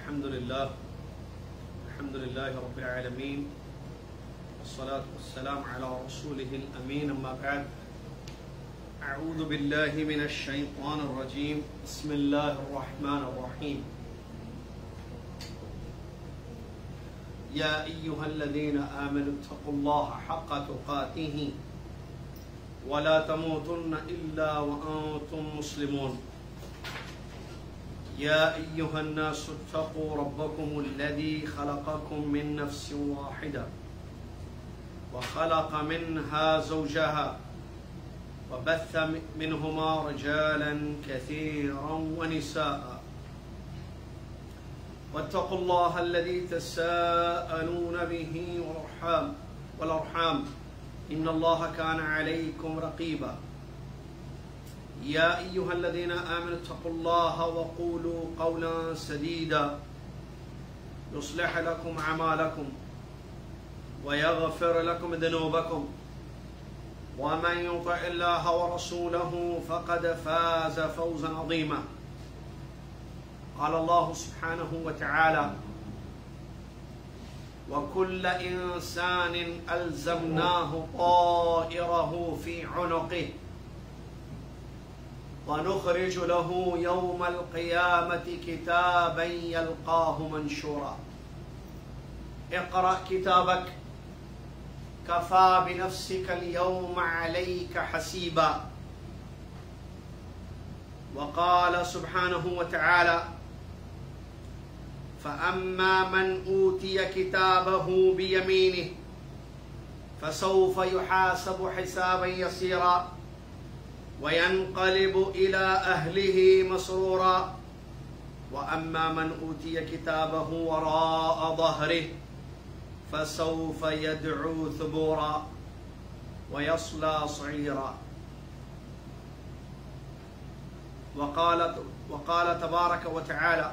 الحمد لله رب العالمين والصلاة والسلام على رسوله الأمين أما بعد أعوذ بالله من الشيطان الرجيم بسم الله الرحمن الرحيم يا أيها الذين آمنوا اتقوا الله حق تقاته ولا تموتن إلا وأنتم مسلمون يا أيها الناس اتقوا ربكم الذي خلقكم من نفس واحدة وخلق منها زوجها وبث منهما رجالا كثيرا ونساء واتقوا الله الذي تساءلون به والأرحام إن الله كان عليكم رقيبا يا أيها الذين آمنوا اتقوا الله وقولوا قولا سديدا يصلح لكم أعمالكم ويغفر لكم ذنوبكم ومن يطع الله ورسوله فقد فاز فوزا عظيما قال الله سبحانه وتعالى وكل إنسان ألزمناه طائره في عنقه ونخرج له يوم القيامة كتابا يلقاه منشورا اقرأ كتابك كفى بنفسك اليوم عليك حسيبا وقال سبحانه وتعالى فأما من أوتي كتابه بيمينه فسوف يحاسب حسابا يسيرا وينقلب إلى أهله مسرورا وأما من أوتي كتابه وراء ظهره فسوف يدعو ثبورا ويصلى صعيرا وقال تبارك وتعالى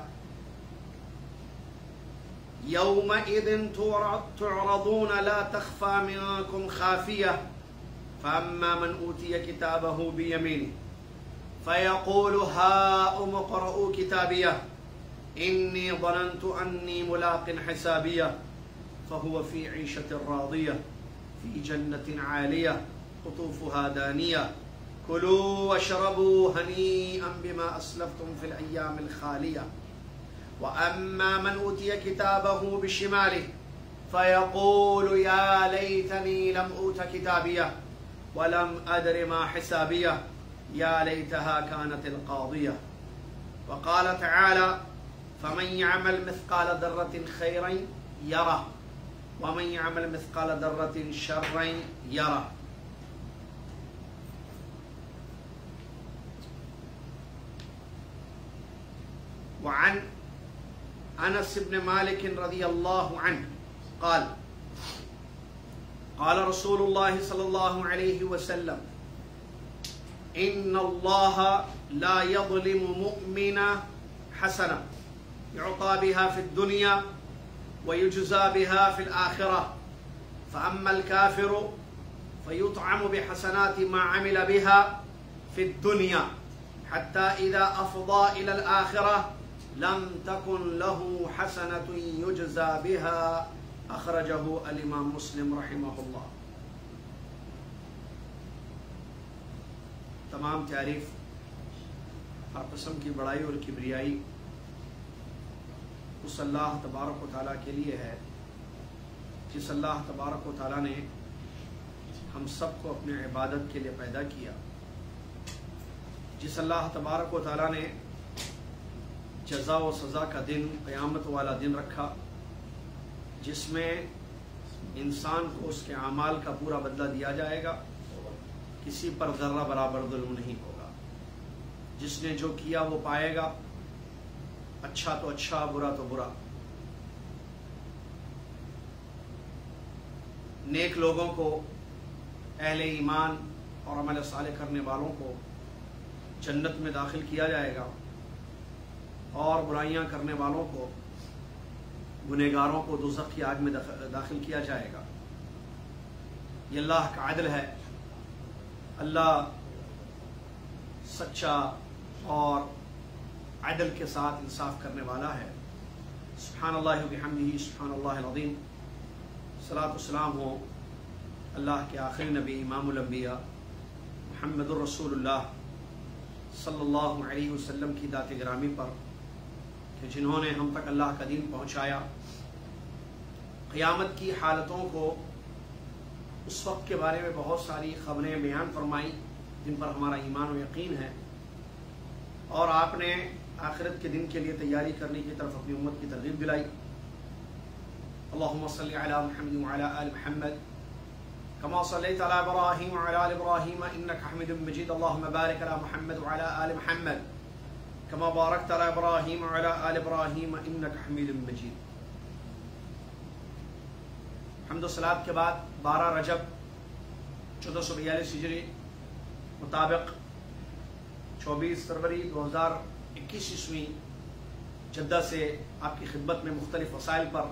يومئذ تعرضون لا تخفى منكم خافية فأما من أوتي كتابه بيمينه فيقول هاؤم اقرءوا كتابيه إني ظننت أني ملاق حسابيه فهو في عيشة راضية في جنة عالية قطوفها دانية كلوا واشربوا هنيئا بما أسلفتم في الأيام الخالية وأما من أوتي كتابه بشماله فيقول يا ليتني لم أوت كتابيه ولم أدر ما حسابيه يا ليتها كانت القاضية وقال تعالى فمن يعمل مثقال ذرة خيرا يره ومن يعمل مثقال ذرة شرا يره وعن أنس بن مالك رضي الله عنه قال قال رسول الله صلى الله عليه وسلم إن الله لا يظلم مؤمنا حسنة يعطى بها في الدنيا ويجزى بها في الآخرة فأما الكافر فيطعم بحسنات ما عمل بها في الدنيا حتى إذا أفضى إلى الآخرة لم تكن له حسنة يجزى بها أخرجه الإمام مسلم رحمہ اللہ. تمام تعریف ہر قسم کی بڑائی اور کبریائی اس اللہ تبارک و تعالیٰ کے لیے ہے جس اللہ تبارک و تعالیٰ نے ہم سب کو اپنے عبادت کے لیے پیدا کیا، جس اللہ تبارک و تعالیٰ نے جزا و سزا کا دن قیامت والا دن رکھا جس میں انسان کو اس کے اعمال کا پورا بدلہ دیا جائے گا، کسی پر ذرہ برابر ظلم نہیں ہوگا، جس نے جو کیا وہ پائے گا، اچھا تو اچھا برا تو برا. نیک لوگوں کو، اہل ایمان اور عمل صالح کرنے والوں کو جنت میں داخل کیا جائے گا اور برائیاں کرنے والوں کو، گنہگاروں کو دوزخ کی آگ میں داخل کیا جائے گا. یہ اللہ کا عدل ہے. اللہ سچا اور عدل کے ساتھ انصاف کرنے والا ہے. سبحان اللہ و بحمدہ سبحان اللہ العظیم. صلاۃ و سلام ہو اللہ کے آخری نبی امام الانبیاء محمد الرسول اللہ صلی اللہ علیہ وسلم کی ذات گرامی پر کہ جنہوں نے ہم تک اللہ کا دین پہنچایا. قیامت کی حالتوں کو اس وقت کے بارے میں بہت ساری خبریں بیان فرمائی جن پر ہمارا ایمان و یقین ہے، اور آپ نے آخرت کے دن کے لیے تیاری کرنے کی طرف اپنی امت کی ترغیب دلائی. اللہم صلی علی محمد وعلی آل محمد کما صلیت علی ابراہیم وعلی آل ابراہیم انک حمید مجید. اللہم بارک علی محمد وعلی آل محمد کما بارکت علی ابراہیم وعلی آل ابراہیم انک حمید مجید. حمد و صلات کے بعد 12 رجب 1442 ہجری مطابق 24 فروری 2021 عیسوی جدہ سے آپ کی خدمت میں مختلف وسائل پر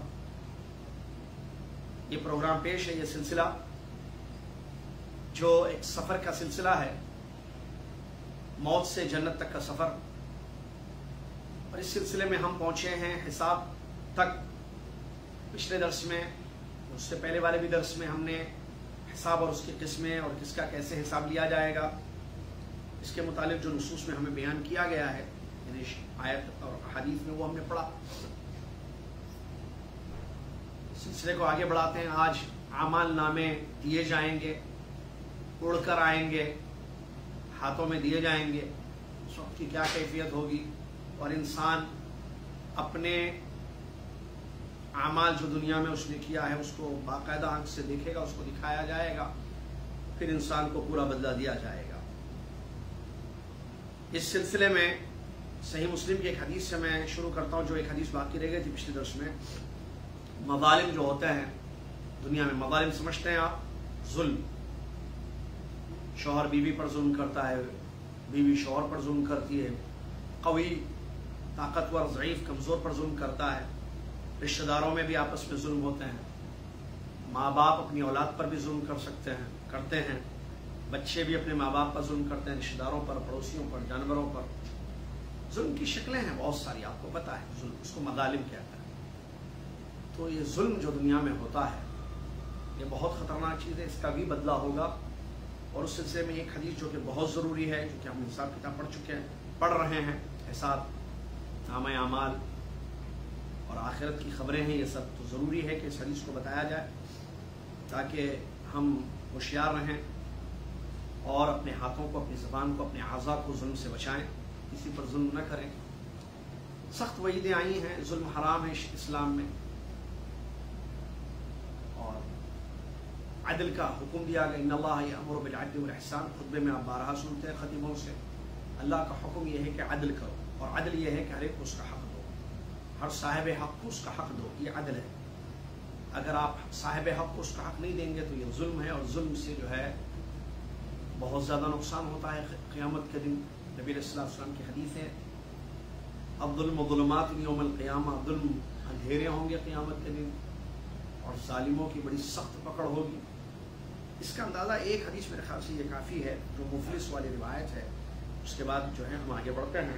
یہ پروگرام پیش ہے. یہ سلسلہ جو ایک سفر کا سلسلہ ہے، موت سے جنت تک کا سفر، اور اس سلسلے میں ہم پہنچے ہیں حساب تک. پچھلے درس میں، اس سے پہلے والے بھی درس میں ہم نے حساب اور اس کی قسمیں اور کس کا کیسے حساب لیا جائے گا اس کے متعلق جو نصوص میں ہمیں بیان کیا گیا ہے، یعنی آیت اور حدیث میں، وہ ہم نے پڑھا. سلسلے کو آگے بڑھاتے ہیں. آج اعمال نامے دیے جائیں گے، اڑ کر آئیں گے، ہاتھوں میں دیے جائیں گے. اس وقت کی کیا کیفیت ہوگی، اور انسان اپنے اعمال جو دنیا میں اس نے کیا ہے اس کو باقاعدہ آنکھ سے دیکھے گا، اس کو دکھایا جائے گا، پھر انسان کو پورا بدلہ دیا جائے گا. اس سلسلے میں صحیح مسلم کی ایک حدیث سے میں شروع کرتا ہوں، جو ایک حدیث باقی رہ گئی تھی پچھلے درس میں. مظالم جو ہوتے ہیں دنیا میں، مظالم سمجھتے ہیں آپ؟ ظلم. شوہر بیوی پر ظلم کرتا ہے، بیوی شوہر پر ظلم کرتی ہے، قوی طاقتور ضعیف کمزور پر ظلم کرتا ہے، رشتہ داروں میں بھی آپس میں ظلم ہوتے ہیں، ماں باپ اپنی اولاد پر بھی ظلم کرتے ہیں، بچے بھی اپنے ماں باپ پر ظلم کرتے ہیں، رشتہ داروں پر، پڑوسیوں پر، جانوروں پر. ظلم کی شکلیں ہیں بہت ساری، آپ کو پتہ ہے. ظلم اس کو مظالم کہتا ہے. تو یہ ظلم جو دنیا میں ہوتا ہے یہ بہت خطرناک چیز ہے، اس کا بھی بدلہ ہوگا. اور اس سلسلے میں ایک حدیث جو کہ بہت ضروری ہے، جو کہ ہم حساب کتاب پڑھ رہے ہیں، حساب نامہ اعمال اور آخرت کی خبریں ہیں، یہ سب تو ضروری ہے کہ اس حدیث کو بتایا جائے تاکہ ہم ہوشیار رہیں اور اپنے ہاتھوں کو، اپنی زبان کو، اپنے اعضاء کو ظلم سے بچائیں، کسی پر ظلم نہ کریں. سخت وعیدیں آئی ہیں، ظلم حرام ہے اسلام میں، اور عدل کا حکم دیا گیا. ان اللہ یأمر بالعدل والاحسان. خطبے میں آپ بارہا سنتے ہیں خطیبوں سے. اللہ کا حکم یہ ہے کہ عدل کرو، اور عدل یہ ہے کہ ہر ایک کو اس کا حق دو، ہر صاحب حق کو اس کا حق دو. یہ عدل ہے. اگر آپ صاحب حق کو اس کا حق نہیں دیں گے تو یہ ظلم ہے، اور ظلم سے جو ہے بہت زیادہ نقصان ہوتا ہے قیامت کے دن. نبی علیہ الصلوۃ والسلام کی حدیث ہے، الظلم ظلمات یوم القیامہ. ظلم اندھیرے ہوں گے قیامت کے دن، اور ظالموں کی بڑی سخت پکڑ ہوگی. اس کا اندازہ ایک حدیث میرے خیال سے یہ کافی ہے، جو مفلس والی روایت ہے. اس کے بعد جو ہے ہم آگے بڑھتے ہیں.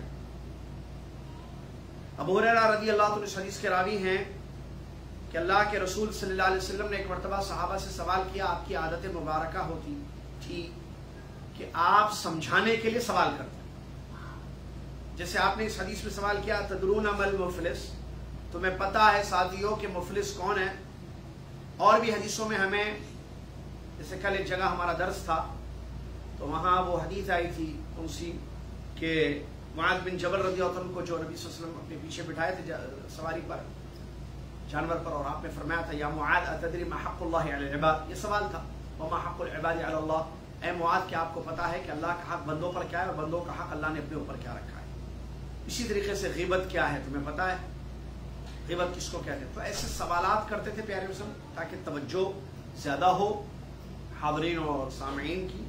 ابو ہریرہ رضی اللہ عنہ اس حدیث کے راوی ہیں کہ اللہ کے رسول صلی اللہ علیہ وسلم نے ایک مرتبہ صحابہ سے سوال کیا. آپ کی عادت مبارکہ ہوتی تھی کہ آپ سمجھانے کے لیے سوال کرتے، جیسے آپ نے اس حدیث میں سوال کیا تدرون مل مفلس، تمہیں پتہ ہے ساتھیوں کہ مفلس کون ہے. اور بھی حدیثوں میں ہمیں، جیسے کل ایک جگہ ہمارا درس تھا تو وہاں وہ حدیث آئی تھی انسی کہ معاذ بن جبل رضی اللہ عنہ کو جو نبی صلی اللہ علیہ وسلم اپنے پیچھے بٹھائے تھے سواری پر، جانور پر، اور آپ نے فرمایا تھا یا معاذ اتدری ما حق اللہ علی العباد. یہ سوال تھا، وما حق العباد علی اللہ. اے معاذ کیا آپ کو پتا ہے کہ اللہ کا حق بندوں پر کیا ہے اور بندوں کا حق اللہ نے اپنے اوپر کیا رکھا ہے. اسی طریقے سے غیبت کیا ہے تمہیں پتا ہے؟ غیبت کس کو کہتے ہیں؟ تو ایسے سوالات کرتے تھے پیارے رسول تاکہ توجہ زیادہ ہو حاضرین اور سامعین کی.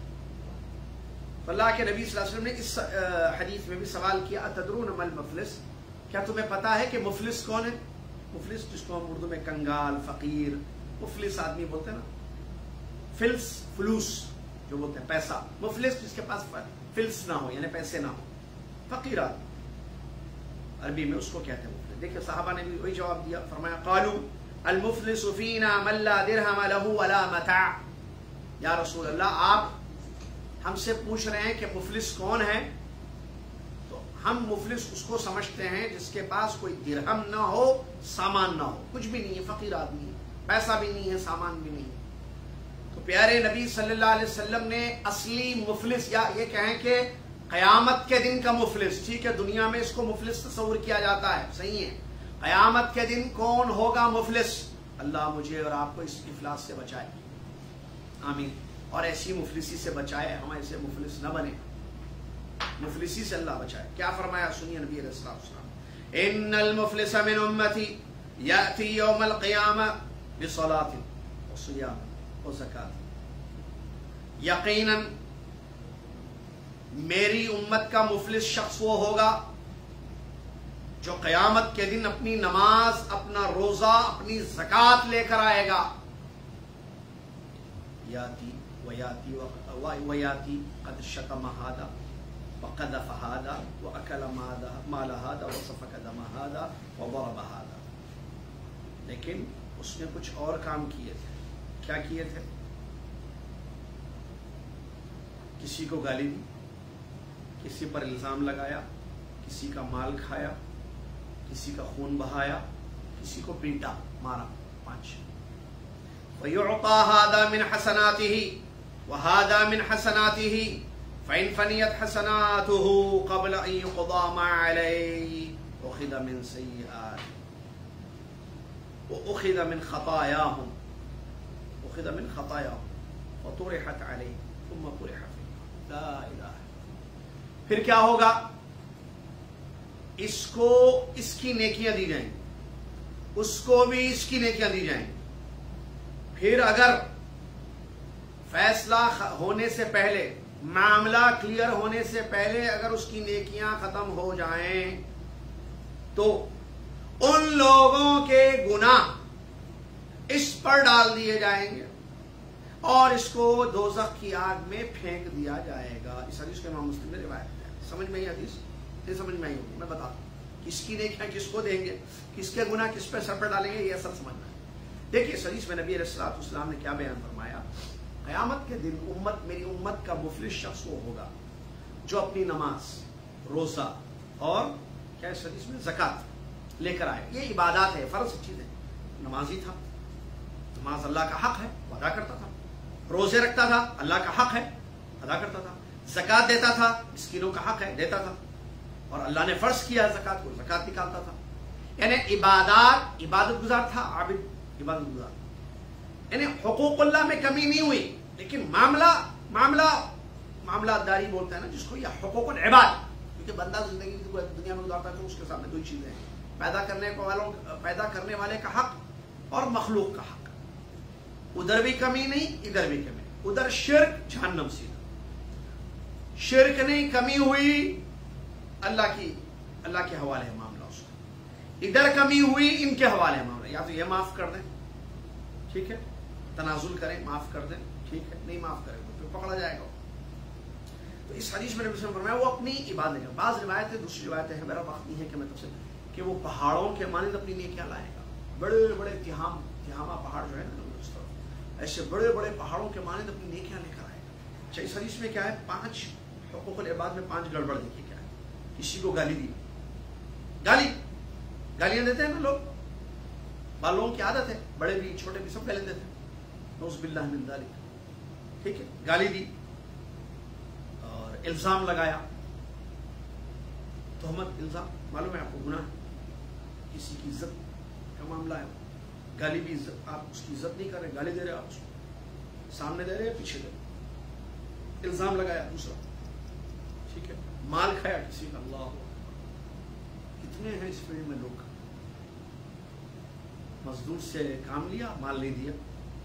تو اللہ کے نبی صلی اللہ علیہ وسلم نے اس حدیث میں بھی سوال کیا اتدرون مل مفلس، کیا تمہیں پتا ہے کہ مفلس کون ہے؟ مفلس جس کو ہم اردو میں کنگال، فقیر، مفلس آدمی بولتے ہیں نا، فلس، فلوس جو بولتے ہیں پیسہ. مفلس جس کے پاس فلس نہ ہو یعنی پیسے نہ ہو، فقیر آدمی. عربی میں اس کو کہتے ہیں مفلس. دیکھیں صحابہ نے بھی وہی جواب دیا, فرمایا قالوا المفلس فینا من لا درہم لہ ولا متاع. یا رسول اللہ آپ ہم سے پوچھ رہے ہیں کہ مفلس کون ہے؟ تو ہم مفلس اس کو سمجھتے ہیں جس کے پاس کوئی درہم نہ ہو, سامان نہ ہو, کچھ بھی نہیں ہے, فقیر آدمی ہے, پیسہ بھی نہیں ہے, سامان بھی نہیں ہے. تو پیارے نبی صلی اللہ علیہ وسلم نے اصلی مفلس, یا یہ کہیں کہ قیامت کے دن کا مفلس, ٹھیک ہے دنیا میں اس کو مفلس تصور کیا جاتا ہے, صحیح ہے, قیامت کے دن کون ہوگا مفلس؟ اللہ مجھے اور آپ کو اس افلاس سے بچائے, آمین, اور ایسی مفلسی سے بچائے, ہم ایسے مفلس نہ بنے, مفلسی سے اللہ بچائے. کیا فرمایا سنیے نبی علیہ الصلوۃ والسلام, ان المفلس من امتی یاتی یوم القیامہ بصلاۃ وصیام وزکات. یقیناً میری امت کا مفلس شخص وہ ہوگا جو قیامت کے دن اپنی نماز, اپنا روزہ, اپنی زکات لے کر آئے گا. یاتی ویاتی قد شتم ہذا وقذف هذا واكل مال هذا وسفك دم هذا وضرب هذا. لیکن اس نے کچھ اور کام کیے تھے. کیا کیے تھے؟ کسی کو گالی دی, کسی پر الزام لگایا, کسی کا مال کھایا, کسی کا خون بہایا, کسی کو پیٹا, مارا. 5. وَيُعْطَى هَذَا مِنْ حَسَنَاتِهِ وَهَذَا مِنْ حَسَنَاتِهِ فَإِنْ فَنِيَتْ حَسَنَاتُهُ قَبْلَ أَنْ يُقْضَى مَا عَلَيْهِ أُخِذَ مِنْ سَيِّئَاتِهِمْ وَأُخِذَ مِنْ خَطَايَاهُمْ وَطُرِحَتْ عَلَيْهِ ثُمَّ طُرِحَ فِي النَّارِ. لا الہ. پھر کیا ہوگا؟ اس کو اس کی نیکیاں دی جائیں, اس کو بھی اس کی نیکیاں دی جائیں. پھر اگر فیصلہ ہونے سے پہلے, معاملہ کلیئر ہونے سے پہلے اگر اس کی نیکیاں ختم ہو جائیں تو ان لوگوں کے گناہ اس پر ڈال دیے جائیں گے اور اس کو دوزخ کی آگ میں پھینک دیا جائے گا. اس حدیث کے امام مسلم نے روایت ہے. سمجھ میں آئی حدیث؟ نہیں سمجھ میں آئی ہوگی, میں بتاتا ہوں. کس کی نیکیاں کس کو دیں گے, کس کے گناہ کس پہ سر پر ڈالیں گے, یہ اصل سمجھنا ہے. دیکھیے اس حدیث میں نبی علیہ الصلوۃ والسلام نے کیا بیان فرمایا. قیامت کے دن میری امت کا مفلس شخص وہ ہوگا جو اپنی نماز, روزہ اور کیا اس حدیث میں زکات لے کر آئے. یہ عبادات ہے, فرض چیز ہے. نمازی تھا, نماز اللہ کا حق ہے, وہ ادا کرتا تھا. روزے رکھتا تھا, اللہ کا حق ہے, ادا کرتا تھا. زکات دیتا تھا, مسکینوں کا حق ہے, دیتا تھا. اور اللہ نے فرض کیا زکات کو, زکات نکالتا تھا. یعنی عبادت گزار تھا, عابد عبادت گزار. یعنی حقوق اللہ میں کمی نہیں ہوئی, لیکن معاملہ داری بولتے ہیں نا جس کو, یا حقوق العباد, کیونکہ بندہ زندگی دنیا میں گزارتا ہے تو اس کے سامنے 2 چیزیں ہیں, پیدا کرنے والے کا حق اور مخلوق کا حق. ادھر بھی کمی نہیں, ادھر بھی کمی نہیں. ادھر شرک, جہنم سیدھا. شرک نہیں, کمی ہوئی, اللہ کے حوالے ہے معاملہ اس کا. ادھر کمی ہوئی, ان کے حوالے ہے معاملہ. یا تو یہ معاف کر دیں, ٹھیک ہے, تنازل کریں, معاف کر دیں, ٹھیک ہے, نہیں معاف کریں تو پھر پکڑا جائے گا. تو اس حدیث میں نبی صلی اللہ علیہ وسلم فرمایا وہ اپنی عبادت ہے. بعض روایتیں, دوسری روایتیں ہیں, میرا وقت نہیں ہے کہ میں تفصیل, کہ وہ پہاڑوں کے مانند اپنی نیکیاں لائے گا. بڑے بڑے تہامہ پہاڑ جو ہے نا اس طرف, ایسے بڑے بڑے پہاڑوں کے مانند اپنی نیکیاں لے کر آئے گا. اچھا, اس حدیث میں کیا ہے, 5 حقوق العباد میں 5 گڑبڑ دیکھیے کیا ہے. کسی کو گالی دی, گالیاں دیتے ہیں نا لوگ, لوگوں کی عادت ہے, بڑے بھی چھوٹے بھی سب گالی دیتے ہیں, نعوذ باللہ من ذالک. ٹھیک ہے, گالی دی اور الزام لگایا, تہمت, الزام, معلوم ہے آپ کو گناہ, کسی کی عزت کا معاملہ ہے. گالی بھی عزت, آپ اس کی عزت نہیں کر رہے, گالی دے رہے, آپ اس کو سامنے دے رہے, پیچھے دے رہے. الزام لگایا دوسرا, ٹھیک ہے, مال کھایا کسی کا. اللہ, کتنے ہیں اس فیلڈ میں لوگ, مزدور سے کام لیا, مال نہیں دیا,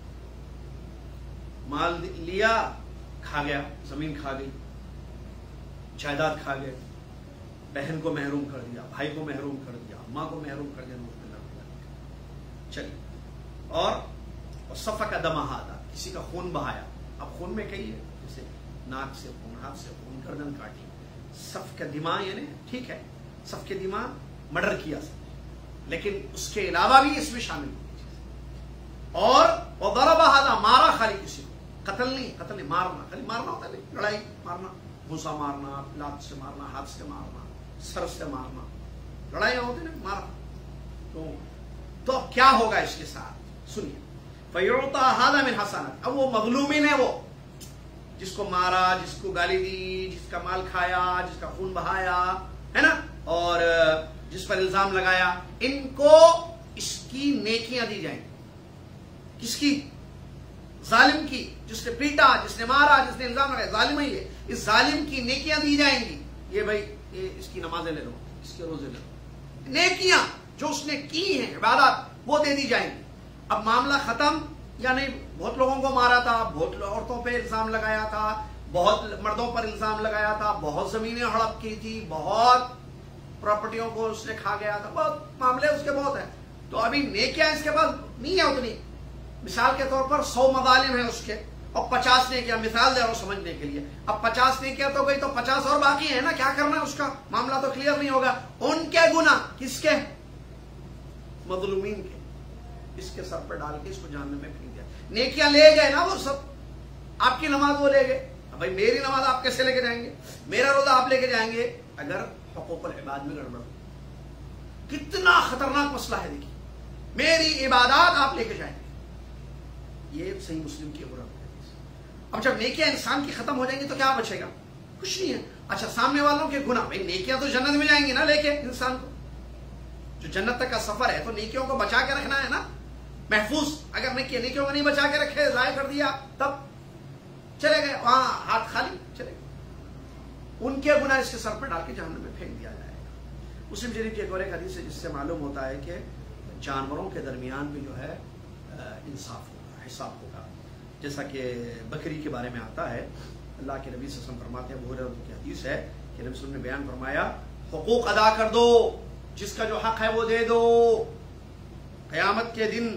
مال لیا, کھا گیا, زمین کھا گئی, جائیداد کھا گئے, بہن کو محروم کر دیا, بھائی کو محروم کر دیا, ماں کو محروم کر دیا. چلیے, اور صفا کا دمہ ہادا, کسی کا خون بہایا. اب خون میں کئی ہے, جیسے ناک سے خون, ہاتھ سے خون, گردن کاٹی. صف کا دماغ یعنی ٹھیک ہے, صف کے دماغ مرڈر کیا لیکن اس کے علاوہ بھی اس میں شامل ہوئی اور ضربہ ہذا مارا خالی کسی کو قتل نہیں مارنا خالی مارنا ہوتا ہے لڑائی مارنا گھوسا مارنا لات سے مارنا ہاتھ سے مارنا سر سے مارنا لڑائیاں ہوتی نا مارنا تو اب کیا ہوگا اس کے ساتھ سنیے فیعطا ھذا من حسنات اب وہ مظلومین ہے وہ جس کو مارا جس کو گالی دی جس کا مال کھایا جس کا خون بہایا ہے نا اور جس پر الزام لگایا ان کو اس کی نیکیاں دی جائیں گی کس کی ظالم کی جس نے پیٹا جس نے مارا جس نے الزام لگایا ظالم ہی ہے اس ظالم کی نیکیاں دی جائیں گی یہ بھائی اس کی نمازیں لے لو اس کے روزے لے لو نیکیاں جو اس نے کی ہیں عبادات وہ دے دی جائیں گی اب معاملہ ختم یا نہیں بہت لوگوں کو مارا تھا بہت عورتوں پہ الزام لگایا تھا بہت مردوں پر الزام لگایا تھا بہت زمینیں ہڑپ کی تھی بہت پراپرٹیوں کو اس نے کھا گیا تھا بہت معاملے اس کے بہت ہیں تو ابھی نیکیاں اس کے پاس نہیں ہے اتنی مثال کے طور پر 100 مظالم ہیں اس کے اور 50 نیکیاں مثال دے رہا ہوں سمجھنے کے لیے اب 50 نیکیاں تو گئی تو 50 اور باقی ہیں نا کیا کرنا ہے اس کا معاملہ تو کلیئر نہیں ہوگا ان کے گناہ کس کے مظلومین کے اس کے سر پر ڈال کے اس کو جہنم میں پھینک دیا نیکیاں لے گئے نا وہ سب آپ کی نماز وہ لے گئے بھائی میری نماز آپ کیسے لے کے جائیں گے میرا روزہ آپ لے کے جائیں گے اگر حقوق العباد میں گڑبڑ کتنا خطرناک مسئلہ ہے دیکھیے میری عبادات آپ لے کے جائیں گے یہ صحیح مسلم کی عبرت ہے اب جب نیکیاں انسان کی ختم ہو جائیں گی تو کیا بچے گا کچھ نہیں ہے اچھا سامنے والوں کے گناہ بھائی نیکیاں تو جنت میں جائیں گی نا لے کے انسان کو جو جنت تک کا سفر ہے تو نیکیوں کو بچا کے رکھنا ہے نا محفوظ اگر نیکیوں کو نہیں بچا کے رکھے ضائع کر دیا تب چلے گئے وہاں ہاتھ خالی چلے گئے ان کے گناہ اس کے سر پر ڈال کے جہنم میں پھینک دیا جائے گا مسلم شریف کی ایک اور ایک حدیث ہے جس سے معلوم ہوتا ہے کہ جانوروں کے درمیان بھی جو ہے انصاف ہوگا حساب ہوگا جیسا کہ بکری کے بارے میں آتا ہے اللہ کے نبی صلی اللہ علیہ وسلم فرماتے ہیں ابو ہریرہ کی حدیث ہے کہ نبی صلی اللہ علیہ وسلم نے بیان فرمایا حقوق ادا کر دو جس کا جو حق ہے وہ دے دو قیامت کے دن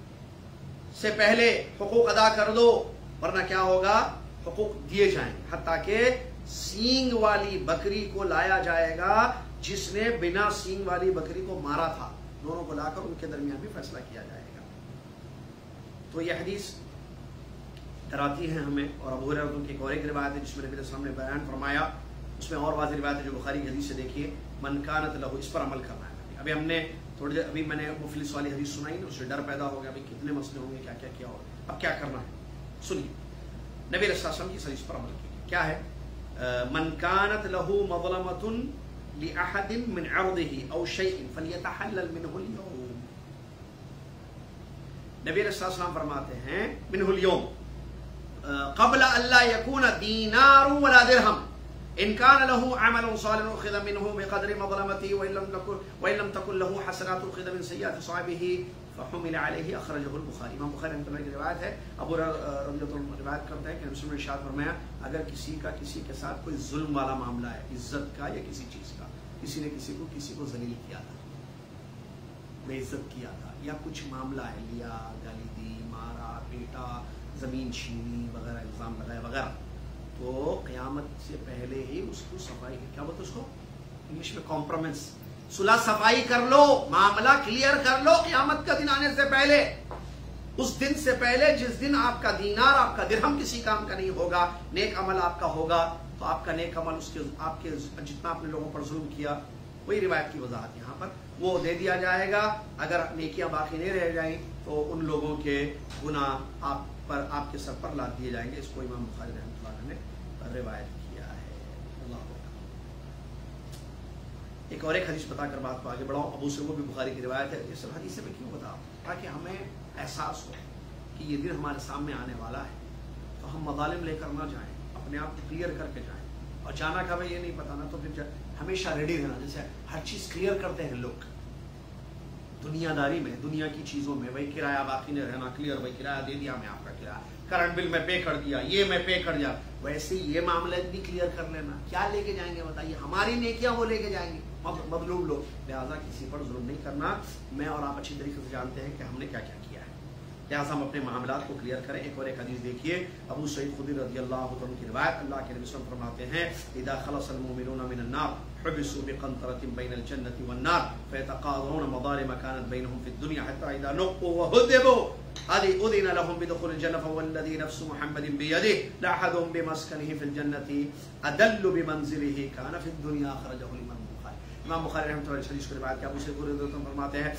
سے پہلے حقوق ادا کر دو ورنہ کیا ہوگا حقوق دیے جائیں حتیٰ کہ سینگ والی بکری کو لایا جائے گا جس نے بنا سینگ والی بکری کو مارا تھا دونوں کو لا کر ان کے درمیان بھی فیصلہ کیا جائے گا تو یہ حدیث ڈراتی ہے ہمیں اور ابو ہریرہ کی ایک اور ایک روایت ہے جس میں نبی صلی اللہ علیہ وسلم نے بیان فرمایا اس میں اور واضح روایت ہے جو بخاری کی حدیث سے دیکھیے من کانت لہو اس پر عمل کرنا ہے ابھی ہم نے تھوڑی دیر ابھی میں نے مفلس والی حدیث سنائی نا اس سے ڈر پیدا ہو گیا ابھی کتنے مسئلے ہوں گے کیا کیا کیا ہوگا اب کیا کرنا ہے سنیے نبی صلی اللہ علیہ وسلم کی حدیث پر عمل کیجیے کیا ہے من کانت لہو مظلمۃ لأحد من عرضه او شيء فليتحلل منه اليوم نبی علیہ السلام فرماتے ہیں منه اليوم قبل الا يكون دینار ولا درہم ان كان له عمل صالح اخذ منه بقدر مظلمته وان لم تكن له حسنات اخذ من سيئات صاحبه فحمل عليه اخرجه البخاری امام بخاری رحمۃ اللہ کی روایت ہے ابو ہریرہ رضی اللہ عنہ روایت کرتے ہیں کہ رسول نے ارشاد فرمایا اگر کسی کا کسی کے ساتھ کوئی ظلم والا معاملہ ہے عزت کا یا کسی چیز کا کسی نے کسی کو ذلیل کیا تھا بے عزت کیا تھا یا کچھ معاملہ ہے لیا گالی دی مارا پیٹا زمین چھینی وغیرہ الزام لگایا وغیرہ تو قیامت سے پہلے ہی اس کو صفائی کیا بولتے اس کو انگلش میں کمپرومائز صلح صفائی کر لو معاملہ کلیئر کر لو قیامت کا دن آنے سے پہلے اس دن سے پہلے جس دن آپ کا دینار آپ کا درہم کسی کام کا نہیں ہوگا نیک عمل آپ کا ہوگا تو آپ کا نیک عمل اس کے آپ کے جتنا آپ نے لوگوں پر ظلم کیا وہی روایت کی وضاحت یہاں پر وہ دے دیا جائے گا اگر نیکیاں باقی نہیں رہ جائیں تو ان لوگوں کے گناہ آپ پر آپ کے سر پر لاد دیے جائیں گے اس کو امام بخاری رحمۃ اللہ نے روایت کیا ہے اللہ ایک اور ایک حدیث بتا کر بات کو آگے بڑھاؤں ابو سے وہ بھی بخاری کی روایت ہے یہ سب حدیث میں کیوں بتاؤں تاکہ ہمیں احساس ہو کہ یہ دن ہمارے سامنے آنے والا ہے تو ہم مظالم لے کر نہ جائیں اپنے آپ کو کلیئر کر کے جائیں اور جانا کب ہے یہ نہیں پتا نا تو پھر ہمیشہ ریڈی رہنا جیسے ہر چیز کلیئر کرتے ہیں لوگ دنیا داری میں دنیا کی چیزوں میں بھائی کرایہ باقی نہیں رہنا کلیئر بھائی کرایہ دے دیا میں آپ کا کرایہ کرنٹ بل میں پے کر دیا یہ میں پے کر دیا ویسے یہ معاملہ بھی کلیئر کر لینا کیا لے کے جائیں گے بتائیے ہماری نیکیاں وہ لے کے جائیں گے مظلوم لوگ لہٰذا کسی پر ظلم نہیں کرنا میں اور آپ اچھی طریقے سے جانتے ہیں کہ ہم نے کیا کیا کیا ہے لہٰذا ہم اپنے معاملات کو کلیئر کریں. ایک اور ایک حدیث دیکھیے, ابو سعید خدری رضی اللہ عنہ کی روایت, اللہ کے نبی صلی اللہ علیہ وسلم فرماتے ہیں اذا خلص المؤمنون من النار حبسوا بقنطرة بين الجنة والنار فيتقاضون مظالم كانت بينهم في الدنيا حتى إذا نقوا وهذبوا هذه أذن لهم بدخول الجنة فوالذي نفس محمد بيده لأحدهم بمسكنه في الجنة أدل بمنزله كان في الدنيا. أخرجه الإمام البخاري. امام بخاری رحمۃ اللہ علیہ حدیث کو روایت کیا, ابو سعید خدری رضی اللہ عنہ فرماتے ہیں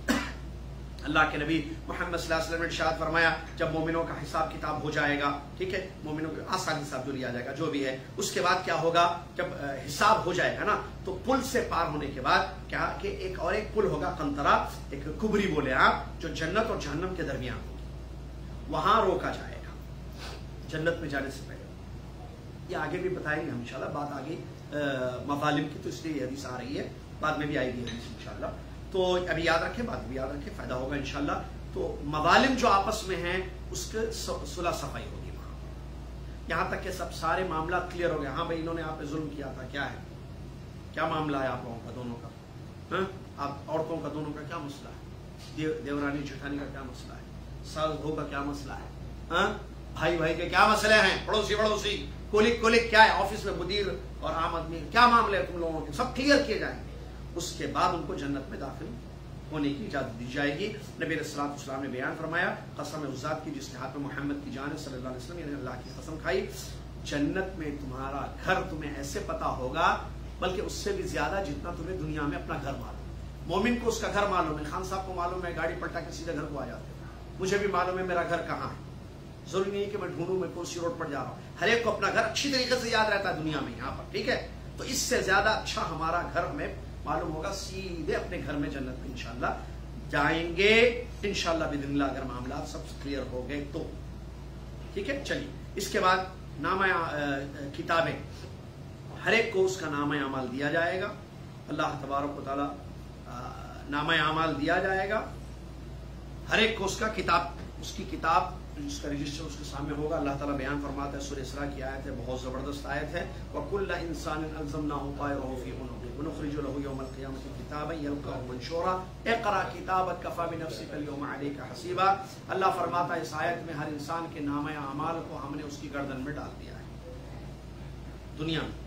اللہ کے نبی محمد صلی اللہ علیہ وسلم نے ارشاد فرمایا جب مومنوں کا حساب کتاب ہو جائے گا, ٹھیک ہے, مومنوں کا آسان حساب جو لیا جائے گا جو بھی ہے, اس کے بعد کیا ہوگا, جب حساب ہو جائے گا نا تو پل سے پار ہونے کے بعد کیا کہ ایک اور ایک پل ہوگا, قنطرہ, ایک کبری بولے آپ, جو جنت اور جہنم کے درمیان ہوگی, وہاں روکا جائے گا جنت میں جانے سے پہلے. یہ آگے بھی بتائیں گے ہم انشاءاللہ, بات آگے مظالم کی تو اس لیے یہ حدیث آ رہی ہے, بعد میں بھی آئے گی حدیث انشاءاللہ. تو ابھی یاد رکھیں, بعد بھی یاد رکھیں, فائدہ ہوگا انشاءاللہ. تو مظالم جو آپس میں ہیں اس کے صلح صفائی ہوگی وہاں, یہاں تک کہ سب سارے معاملات کلیئر ہو گئے. ہاں بھائی انہوں نے آپ پہ ظلم کیا تھا, کیا ہے, کیا معاملہ ہے آپ لوگوں کا دونوں کا, آپ عورتوں کا دونوں کا کیا مسئلہ ہے, دیورانی جٹھانی کا کیا مسئلہ ہے, ساس بہو کا کیا مسئلہ ہے, بھائی بھائی کے کیا مسئلے ہیں, پڑوسی پڑوسی, کولک کولک کیا ہے, آفس میں مدیر اور عام آدمی کیا معاملے ہیں تم لوگوں کے, سب کلیئر کیے جائیں گے. اس کے بعد ان کو جنت میں داخل ہونے کی اجازت دی جائے گی. نبی علیہ الصلوۃ والسلام نے بیان فرمایا قسم اس ذات کی جس کے ہاتھ میں محمد کی جان ہے صلی اللہ علیہ وسلم, یعنی اللہ کی قسم کھائی, جنت میں تمہارا گھر تمہیں ایسے پتا ہوگا بلکہ اس سے بھی زیادہ جتنا تمہیں دنیا میں اپنا گھر معلوم. مومن کو اس کا گھر معلوم ہے, خان صاحب کو معلوم ہے گاڑی پلٹا کے سیدھے گھر کو آ جاتے ہیں, مجھے بھی معلوم ہے میرا گھر کہاں ہے, ضروری نہیں کہ میں ڈھونڈوں میں کون سی روڈ پر جا رہا ہوں. ہر ایک کو اپنا گھر اچھی طریقے سے یاد رہتا ہے دنیا میں یہاں پر, ٹھیک ہے. تو اس سے زیادہ اچھا ہمارا گھر ہمیں معلوم ہوگا, سیدھے اپنے گھر میں جنت میں انشاءاللہ جائیں گے انشاءاللہ باذن اللہ, اگر معاملات سب کلیئر ہو گئے تو, ٹھیک ہے. چلیے اس کے بعد نامہ کتابیں, ہر ایک کو اس کا نامہ اعمال دیا جائے گا. اللہ تبارک و تعالی نامہ اعمال دیا جائے گا ہر ایک کو, اس کا کتاب, اس کی کتاب جس کا رجسٹر اس کے سامنے ہوگا. اللہ تعالیٰ بیان فرماتا ہے, سورہ اسراء کی آیت ہے, بہت زبردست آیت ہے, وَكُلَّ إِنسَانٍ أَلْزَمْنَاهُ طَائِرَهُ فِي عُنُقِهِ وَنُخْرِجُ لَهُ يَوْمَ الْقِيَامَةِ كِتَابًا يَلْقَاهُ مَنشُورًا اقْرَأْ كِتَابَكَ كَفَىٰ بِنَفْسِكَ الْيَوْمَ عَلَيْكَ حَسِيبًا. اللہ فرماتا ہے اس آیت میں ہر انسان کے نامہ اعمال کو ہم نے اس کی گردن میں ڈال دیا ہے دنیا میں,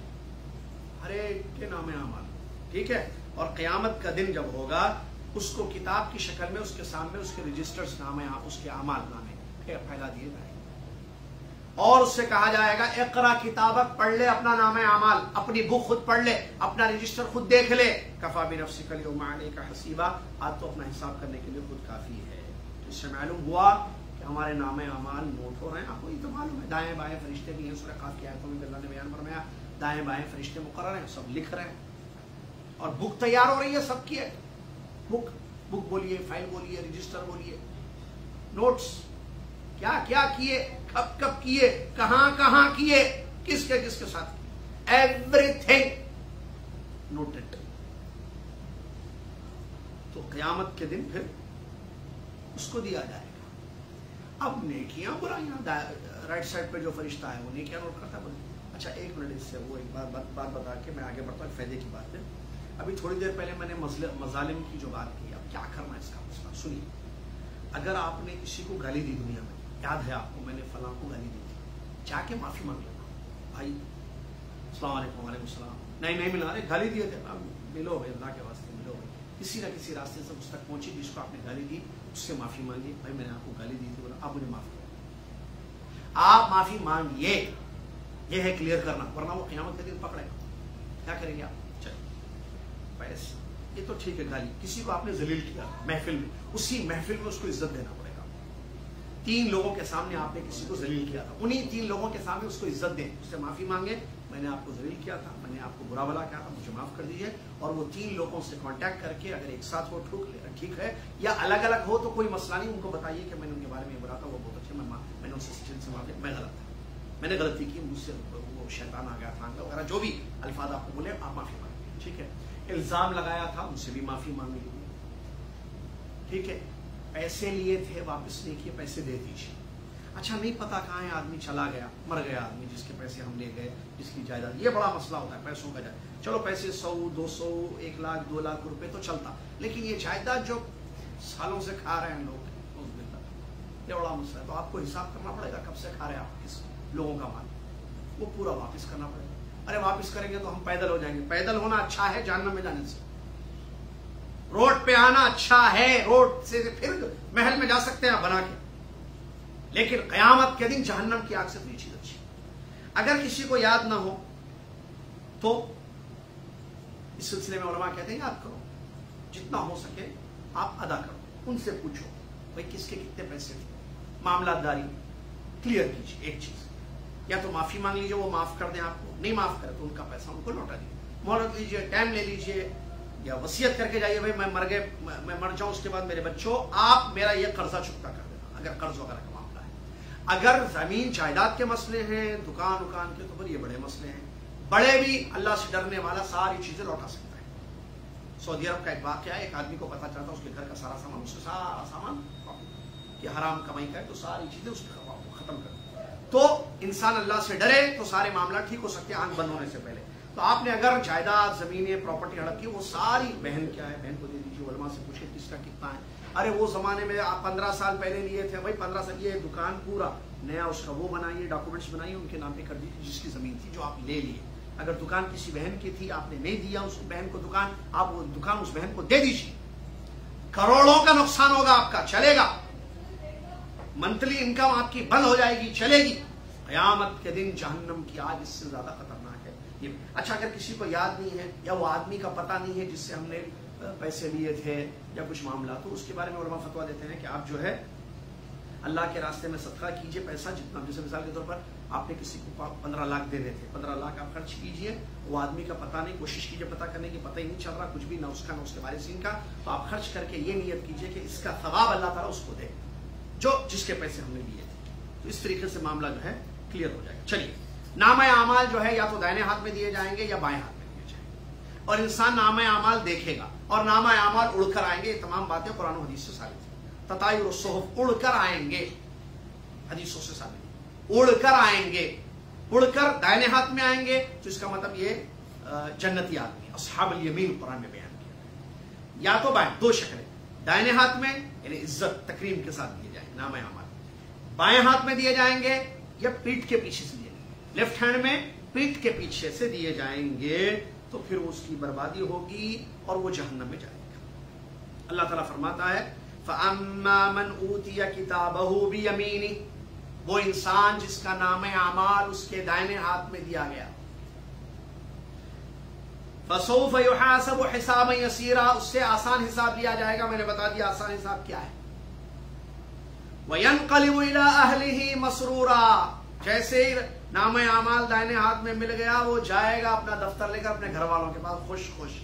ہر ایک کے نامہ اعمال, ٹھیک ہے. اور قیامت کا دن جب ہوگا اس کو کتاب کی شکل میں اس کے سامنے اس کے رجسٹرز نامے, اس کے اعمال نامے پھیلا دیے جائیں گے, اور اس سے کہا جائے گا اقرا کتابک, پڑھ لے اپنا نامہ اعمال, اپنی بک خود پڑھ لے, اپنا رجسٹر خود دیکھ لے. کفا بنفسک اليوم علیک حسیبا, آج تو اپنا حساب کرنے کے لیے خود کافی ہے. اس سے معلوم ہوا کہ ہمارے نامہ اعمال نوٹ ہو رہے ہیں. آپ کو یہ تو معلوم ہے دائیں بائیں فرشتے بھی ہیں, سورہ قاف کی آیتوں میں اللہ نے بیان فرمایا دائیں بائیں فرشتے مقرر ہیں, سب لکھ رہے ہیں, اور بک تیار ہو رہی ہے سب کی ہے. بک بولیے, فائل بولیے, رجسٹر بولیے, نوٹس, کیا کیا کیے, کب کب کیے, کہاں کہاں کیے, کس کے ساتھ کیے, ایوری تھنگ نوٹڈ. تو قیامت کے دن پھر اس کو دیا جائے گا. اب نیکیاں برائیاں, رائٹ سائڈ پہ جو فرشتہ ہے وہ نیکیاں نوٹ کرتا ہے. اچھا ایک منٹ, اس سے وہ ایک بات بتا کے میں آگے بڑھتا ہوں فائدے کی بات ہے. ابھی تھوڑی دیر پہلے میں نے مظالم کی جو بات کی, اب کیا کرنا ہے اس کا مسئلہ سنیے. اگر آپ نے کسی کو گالی دی دنیا میں, یاد ہے آپ کو میں نے فلاں کو گالی دی تھی, جا کے معافی مانگ لینا, بھائی السلام علیکم, وعلیکم السلام, نہیں ملا, رہے گالی دیے تھے, ملو بھائی, اللہ کے واسطے ملو بھائی, کسی نہ کسی راستے سے اس تک پہنچی جس کو آپ نے گالی دی, اس سے معافی مانگی, بھائی میں نے آپ کو گالی دی تھی, بولا آپ مجھے معاف کرو, آپ معافی مانگیے. یہ ہے کلیئر کرنا, ورنہ وہ قیامت کے دن پکڑے گا. کیا کریں گے آپ, چلیے پیسے, یہ تو ٹھیک ہے گالی, کسی کو آپ نے ذلیل کیا محفل میں, اسی محفل میں اس کو عزت دینا پڑے گا. 3 لوگوں کے سامنے آپ نے کسی کو ذلیل کیا تھا, انہی 3 لوگوں کے سامنے اس کو عزت دیں, اس سے معافی مانگے, میں نے آپ کو ذلیل کیا تھا, میں نے آپ کو برا بلا کیا تھا, مجھے معاف کر دیجیے. اور وہ 3 لوگوں سے کانٹیکٹ کر کے اگر ایک ساتھ ہو ٹھیک ہے, یا الگ الگ ہو تو کوئی مسئلہ نہیں, ان کو بتائیے کہ میں نے ان کے بارے میں برا تھا, وہ بہت اچھے, میں نے ان سے معافی, میں غلط تھا, میں نے غلطی کی, مجھ سے وہ شیطان آ گیا تھا وغیرہ, جو بھی الفاظ آپ کو بولے آپ معافی مانگیں, ٹھیک ہے. الزام لگایا تھا, ان سے بھی معافی مانگ لیجیے, ٹھیک ہے. پیسے لیے تھے واپس نہیں کیے, پیسے دے دیجیے. اچھا نہیں پتا کہاں ہے آدمی, چلا گیا, مر گیا آدمی جس کے پیسے ہم لے گئے, جس کی جائیداد, یہ بڑا مسئلہ ہوتا ہے پیسوں کا. جائے چلو پیسے 100 200 1 لاکھ 2 لاکھ روپے تو چلتا, لیکن یہ جائیداد جو سالوں سے کھا رہے ہیں لوگ, یہ بڑا مسئلہ ہے. تو آپ کو حساب کرنا پڑے گا کب سے کھا رہے ہیں آپ کس لوگوں کا مال, وہ پورا واپس کرنا پڑے گا. ارے واپس کریں گے تو ہم پیدل ہو جائیں گے. پیدل ہونا اچھا ہے جہنم میں جانے سے, روڈ پہ آنا اچھا ہے, روڈ سے پھر محل میں جا سکتے ہیں بنا کے, لیکن قیامت کے دن جہنم کی آگ سے تو یہ چیز اچھی. اگر کسی کو یاد نہ ہو تو اس سلسلے میں علماء کہتے ہیں یاد کرو, جتنا ہو سکے آپ ادا کرو. ان سے پوچھو بھائی کس کے کتنے پیسے تھے, معاملات داری کلیئر کیجیے. ایک چیز, یا تو معافی مانگ لیجیے, وہ معاف کر دیں آپ کو, نہیں معاف کرے تو ان کا پیسہ ان کو لوٹا دیجیے. مہلت لیجیے, ٹائم لے لیجیے, یا وصیت کر کے جائیے بھائی میں مر جاؤں, اس کے بعد میرے بچوں آپ میرا یہ قرضہ چکتا کر دینا, اگر قرض وغیرہ کا معاملہ ہے. اگر زمین جائیداد کے مسئلے ہیں, دکان وکان کے, تو پھر یہ بڑے مسئلے ہیں. بڑے بھی اللہ سے ڈرنے والا ساری چیزیں لوٹا سکتا ہے. سعودی عرب کا ایک واقعہ ہے, ایک آدمی کو پتا چلتا اس کے گھر کا سارا سامان, اس سے سارا سامان کہ حرام کمائی کا ہے, تو ساری چیزیں اس کے ختم کر. تو انسان اللہ سے ڈرے تو سارے معاملات ٹھیک ہو سکتے ہیں آنکھ بند ہونے سے پہلے. تو آپ نے اگر جائیداد, زمینیں, پراپرٹی ہڑپ کی, وہ ساری بہن کیا ہے, بہن کو دے دیجیے. علماء سے پوچھے کس کا کتنا ہے. ارے وہ زمانے میں آپ 15 سال پہلے لیے تھے بھائی, 15 سال, یہ دکان پورا نیا اس کا وہ بنائیے, ڈاکومنٹس بنائیے, ان کے نام پہ کر دیجیے جس کی زمین تھی جو آپ لے لیے. اگر دکان کسی بہن کی تھی, آپ نے نہیں دیا اس بہن کو دکان, آپ وہ دکان اس بہن کو دے دیجیے. کروڑوں کا نقصان ہوگا آپ کا, چلے گا. منتھلی انکم آپ کی بند ہو جائے گی, چلے گی. قیامت کے دن جہنم کی آگ اس سے زیادہ خطرناک ہے. اچھا اگر کسی کو یاد نہیں ہے, یا وہ آدمی کا پتہ نہیں ہے جس سے ہم نے پیسے لیے تھے یا کچھ معاملہ, تو اس کے بارے میں علماء فتویٰ دیتے ہیں کہ آپ جو ہے اللہ کے راستے میں صدقہ کیجئے. پیسہ جتنا, جیسے مثال کے طور پر آپ نے کسی کو 15 لاکھ دے دیے تھے, 15 لاکھ آپ خرچ کیجئے. وہ آدمی کا پتہ نہیں, کوشش کیجئے پتہ کرنے کی, پتہ ہی نہیں چل رہا کچھ بھی, نہ اس کا نہ اس کے وارثین کا. تو آپ خرچ کر کے یہ نیت کیجئے کہ اس کا ثواب اللہ تعالیٰ اس کو دے جو جس کے پیسے ہم نے لیے تھے. تو اس طریقے سے معاملہ جو ہے کلیئر ہو جائے گا. چلیے, نامہ اعمال جو ہے یا تو دائیں ہاتھ میں دیے جائیں گے یا بائیں ہاتھ میں دیے جائیں گے, اور انسان نامہ اعمال دیکھے گا, اور نامہ اعمال اڑ کر آئیں گے. یہ تمام باتیں قرآن و حدیث سے ثابت ہیں. تطایر الصحف, اڑ کر آئیں گے, حدیثوں سے ثابت, اڑ کر آئیں گے. اڑ کر دائیں ہاتھ میں آئیں گے تو اس کا مطلب یہ جنتی آدمی, اصحاب الیمین قرآن میں بیان کیا. یا تو بائیں, دو شکلیں, دائیں ہاتھ میں یعنی عزت تکریم کے ساتھ دیے جائیں نامہ اعمال, بائیں ہاتھ میں دیے جائیں گے یا پیٹھ کے پیچھے سے دیے جائیں گے. لیفٹ ہینڈ میں پیٹھ کے پیچھے سے دیے جائیں گے تو پھر اس کی بربادی ہوگی اور وہ جہنم میں جائے گا. اللہ تعالیٰ فرماتا ہے فَأَمَّا مَنْ أُوتِيَ كِتَابَهُ بِيَمِينِهِ, وہ انسان جس کا نام اعمال اس کے دائیں ہاتھ میں دیا گیا, فَسَوْفَ يُحَاسَبُ حِسَابًا يَسِيرًا, اس سے آسان حساب لیا جائے گا. میں نے بتا دیا آسان حساب کیا ہے. وَيَنْقَلِبُ إِلَىٰ أَهْلِهِ مَسْرُورًا, جیسے ہی نام اعمال دائیں ہاتھ میں مل گیا, وہ جائے گا اپنا دفتر لے کر اپنے گھر والوں کے پاس خوش خوش.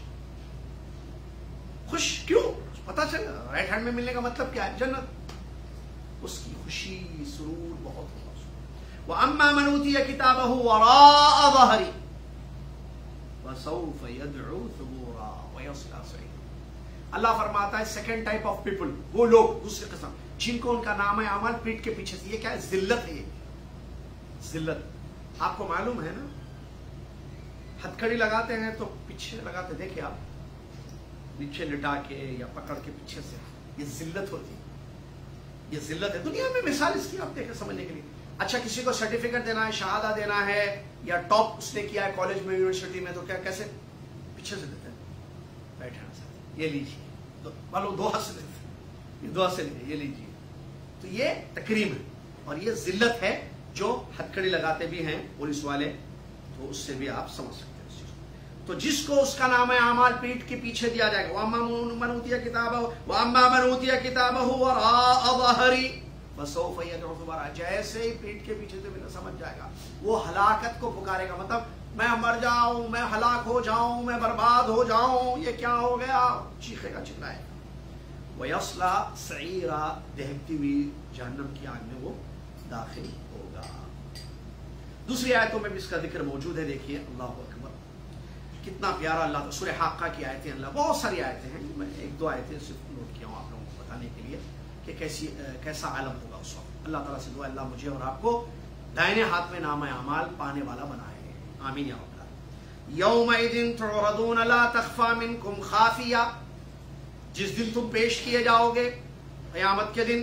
خوش کیوں؟ پتا چلا رائٹ ہینڈ میں ملنے کا مطلب کیا ہے, جنت. اس کی خوشی سرور بہت ہوگا. وَأَمَّا مَنْ أُوتِيَ كِتَابَهُ وَرَاءَ ظَهْرِهِ فَسَوْفَ يَدْعُو ثُبُورًا وَيَصْلَىٰ سَعِيرًا. اللہ فرماتا ہے سیکنڈ ٹائپ آف پیپل, وہ لوگ دوسری قسم جن کو ان کا نام اعمال پیٹ کے پیچھے سے, یہ کیا ہے, ذلت ہے. یہ ذلت آپ کو معلوم ہے نا, ہتھکڑی لگاتے ہیں تو پیچھے لگاتے, دیکھیں آپ نیچے لٹا کے یا پکڑ کے پیچھے سے, یہ ذلت ہوتی ہے. یہ ذلت ہے. دنیا میں مثال اس کی آپ دیکھیں سمجھنے کے لیے. اچھا کسی کو سرٹیفکیٹ دینا ہے, شہادہ دینا ہے, یا ٹاپ اس نے کیا ہے کالج میں, یونیورسٹی میں, تو کیا کیسے پیچھے سے دیتے ہیں, رائٹ ہینڈ سے, یہ لیجیے. معلوم دو ہاتھ سے دیتے ہیں, یہ دو ہاتھ سے لیجیے, یہ لیجیے. تو یہ تکریم ہے اور یہ ذلت ہے. جو ہتھکڑی لگاتے بھی ہیں پولیس والے, تو اس سے بھی آپ سمجھ سکتے ہیں. تو جس کو اس کا نام اعمال پیٹھ کے پیچھے دیا جائے گا, وَأَمَّا مَنْ أُوتِيَ كِتَابَهُ وَرَاءَ ظَهْرِهِ فَسَوْفَ يَدْعُو ثُبُورًا, جیسے ہی پیٹھ کے پیچھے سے بھی نہ سمجھ جائے گا, وہ ہلاکت کو پکارے گا. مطلب میں مر جاؤں, میں ہلاک ہو جاؤں, میں برباد ہو جاؤں, یہ کیا ہو گیا, چیخے گا, چلائے گا. وَيَصْلَىٰ سَعِيرًا, دہکتی ہوئی جہنم کی آگ میں وہ داخل ہوگا. دوسری آیتوں میں بھی اس کا ذکر موجود ہے. دیکھیے اللہ اکبر, کتنا پیارا اللہ. سورہ حاقہ کی آیتیں, اللہ بہت ساری آیتیں ہیں, میں ایک دو آیتیں صرف نوٹ کیا ہوں آپ لوگوں کو بتانے کے لیے کہ کیسا عالم ہوگا اس وقت. اللہ تعالیٰ سے دعا اللہ مجھے اور آپ کو دائیں ہاتھ میں نام اعمال پانے والا بنائے, آمین یا رب العالمین. یومئذ تعرضون لا تخفی منکم خافیہ, جس دن تم پیش کیے جاؤ گے قیامت کے دن,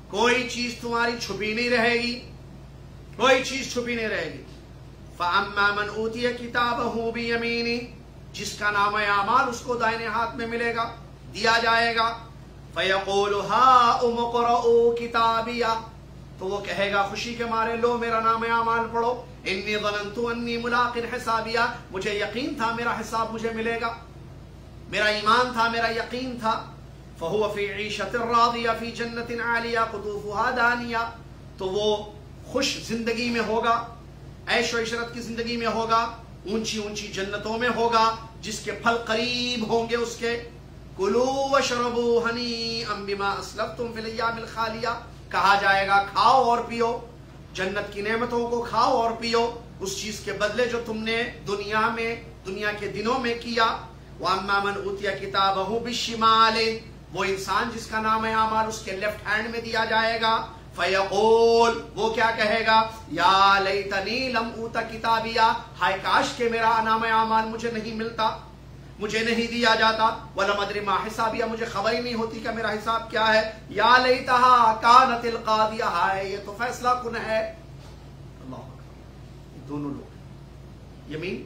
कोई चीज तुम्हारी छुपी नहीं रहेगी, कोई चीज छुपी नहीं रहेगी। फअम्मा मन ऊतिय किताबहु बियमीनी, जिसका नाम आमाल उसको दाहिने हाथ में मिलेगा, दिया जाएगा। फयक़ूलु हाउम क़रऊ किताबिया, तो वो कहेगा खुशी के मारे, लो मेरा नाम आमाल पढ़ो। इन्नी ज़नन्तु अन्नी मुलाक़िन हिसाबिया, मुझे यकीन था मेरा हिसाब मुझे मिलेगा, मेरा ईमान था, मेरा यकीन था। फहुव फी ईशतिन रादिया फी जन्नतिन आलिया कुतूफुहा दानिया, तो वो खुश जिंदगी में होगा, ऐशो इशरत की जिंदगी में होगा, ऊंची ऊंची जन्नतों में होगा, जिसके फल करीब होंगे उसके। कुलू वशरबू हनीअम बिमा अस्लफ्तुम फिल अय्यामिल खालिया, कहा जाएगा खाओ और पियो, जन्नत की नेमतों को खाओ और पियो, उस चीज के बदले जो तुमने दुनिया में, दुनिया के दिनों में किया। वअम्मा मन ऊतिया किताबहु बिशिमाले, वो इंसान जिसका नाम है आमाल उसके लेफ्ट हैंड में दिया जाएगा। फयक़ूल, वो क्या कहेगा, या लैतनी लम ऊता किताबिया, हाय काश के मेरा नाम आमाल मुझे नहीं मिलता, मुझे नहीं दिया जाता। वलम अदरी मा हिसाबिया, मुझे खबर ही नहीं होती कि मेरा हिसाब क्या है। या लैतहा कानतिल कादिया, हाय ये तो फैसला कुन है। अल्लाह अकबर, दोनों लोग यमीन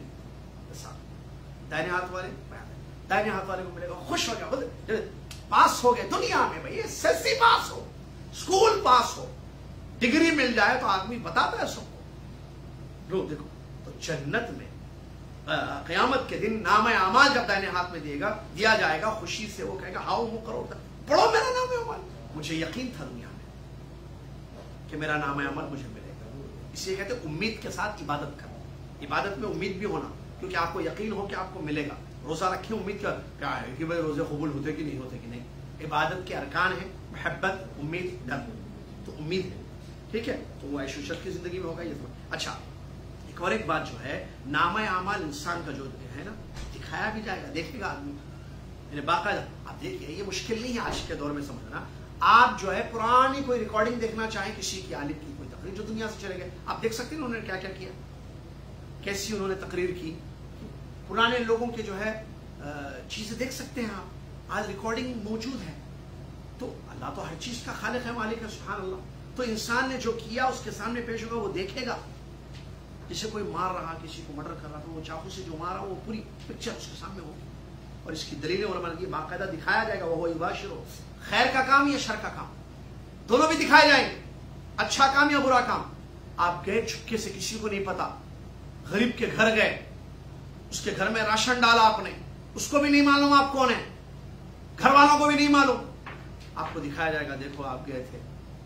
दाहिने हाथ वाले, दाहिने हाथ वाले को मिलेगा, खुश हो जाओ, पास हो गए दुनिया में, भाई एसएससी पास हो, स्कूल पास हो, डिग्री मिल जाए तो आदमी बताता है सबको। लोग देखो, तो जन्नत में क़यामत के दिन नाम आमाल जब दाहिने हाथ में दिया जाएगा, खुशी से वो कहेगा हाउ मु करो, पढ़ो मेरा नाम आमाल, मुझे यकीन था दुनिया में कि मेरा नाम आमाल मुझे मिलेगा। इसलिए कहते हैं उम्मीद के साथ इबादत करना, इबादत में उम्मीद भी होना, क्योंकि आपको यकीन हो कि आपको मिलेगा। रोजा रखें, उम्मीद क्या है कि भाई रोजे कबूल होते कि नहीं होते कि नहीं। इबादत के अरकान है मोहब्बत, उम्मीद, डर, तो उम्मीद है, ठीक है, तो वो ऐशो इशरत की जिंदगी में होगा ये तो। अच्छा, एक और एक बात जो है, नामा आमाल इंसान का जो है ना, दिखाया भी जाएगा, देखेगा आदमी बाकायदा। आप देखिए, ये मुश्किल नहीं है आज के दौर में समझना। आप जो है पुरानी कोई रिकॉर्डिंग देखना चाहें किसी की आलिम की, कोई तकरीर जो दुनिया से चले गए, आप देख सकते हैं उन्होंने क्या क्या किया, कैसी उन्होंने तकरीर की, पुराने लोगों के जो है चीजें देख सकते हैं आप, आज रिकॉर्डिंग मौजूद है। तो अल्लाह तो हर चीज का खालिक है, मालिक है, सुभान अल्लाह। तो इंसान ने जो किया उसके सामने पेश होगा, वो देखेगा। जैसे कोई मार रहा, किसी को मर्डर कर रहा, तो वो चाकू से जो मारा वो पूरी पिक्चर उसके सामने होगी, और इसकी दलीलें उलमा की बाकायदा दिखाया जाएगा। वो युबाशिरो, खैर का काम या शर का काम, दोनों भी दिखाए जाएंगे, अच्छा काम या बुरा काम। आप गए चुपके से, किसी को नहीं पता, गरीब के घर गए, उसके घर में राशन डाला आपने, उसको भी नहीं मालूम आप कौन है, घर वालों को भी नहीं मालूम, आपको दिखाया जाएगा देखो आप गए थे,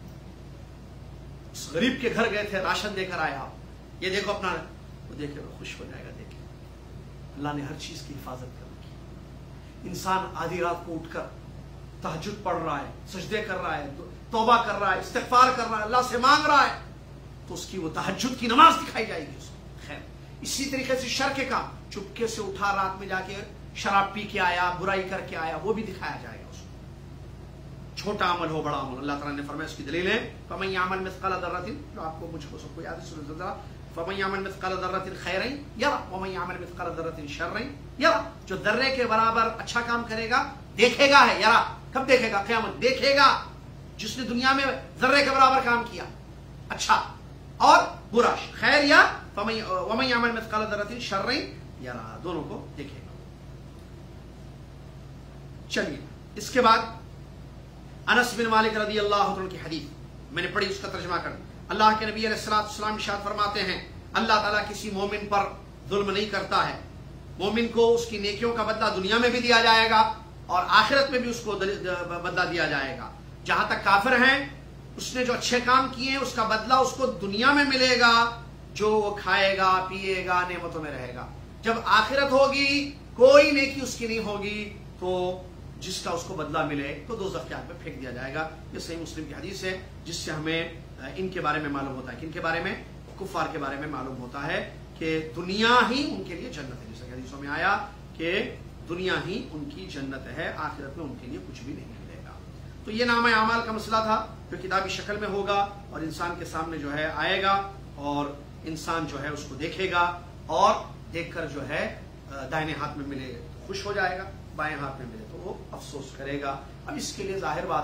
उस गरीब के घर गए थे, राशन देकर आए आप, ये देखो अपना, वो देखे वो खुश हो जाएगा। देखे अल्लाह ने हर चीज की हिफाजत कर रखी। इंसान आधी रात को उठकर तहज्जुद पढ़ रहा है, सजदे कर रहा है, तौबा कर रहा है, इस्तिग़फ़ार कर रहा है, अल्लाह से मांग रहा है, तो उसकी वो तहज्जुद की नमाज दिखाई जाएगी उसको। खैर, इसी तरीके से शर के काम, चुपके से उठा, रात में जाके शराब पी के आया, बुराई करके आया, वो भी दिखाया जाएगा उसको। छोटा अमल हो बड़ा अमल, अल्लाह ताला ने फरमाया उसकी दलील है, फमन यामल मिस्क़ाल दर्रतिन, जो आपको मुझको सबको याद है सूरह ज़लज़ला, फमन यामल मिस्क़ाल दर्रतिन खैरन यरा वमन यामल मिस्क़ाल दर्रतिन शर्रन यरा, जो दर्रे के बराबर अच्छा काम करेगा देखेगा है, यरा कब देखेगा, क़यामत देखेगा, जिसने दुनिया में जर्रे के बराबर काम किया अच्छा और बुरा, खैर या वमन यामल मिस्क़ाल दर्रतिन शर्रन यरा, दोनों को देखेगा। चलिए, इसके बाद अनस बिन मालिक रज़ी अल्लाह अन्हु की हदीस मैंने पढ़ी, उसका तर्जुमा कर। अल्लाह के नबी अलैहिस्सलातु वस्सलाम इरशाद फरमाते हैं, अल्लाह ताला किसी मोमिन पर जुल्म नहीं करता है, मोमिन को उसकी नेकियों का बदला दुनिया में भी दिया जाएगा और आखिरत में भी उसको बदला दिया जाएगा। जहां तक काफिर हैं, उसने जो अच्छे काम किए हैं उसका बदला उसको दुनिया में मिलेगा, जो वो खाएगा पिएगा नेमतों में रहेगा। जब आखिरत होगी कोई नेकी उसकी नहीं होगी, तो जिसका उसको बदला मिले तो दोज़ख की आग में फेंक दिया जाएगा। ये सही मुस्लिम की हदीस है, जिससे हमें इनके बारे में मालूम होता है, किनके बारे में, कुफार के बारे में मालूम होता है कि दुनिया ही उनके लिए जन्नत है। जैसे हदीसों में आया कि दुनिया ही उनकी जन्नत है, आखिरत में उनके लिए कुछ भी नहीं मिलेगा। तो ये नाम आमाल का मसला था, जो किताबी शक्ल में होगा और इंसान के सामने जो है आएगा, और इंसान जो है उसको देखेगा, और देखकर जो है दाहिने हाथ में मिले तो खुश हो जाएगा, बाएं हाथ में मिले तो वो अफसोस करेगा। अब इसके लिए जाहिर बात है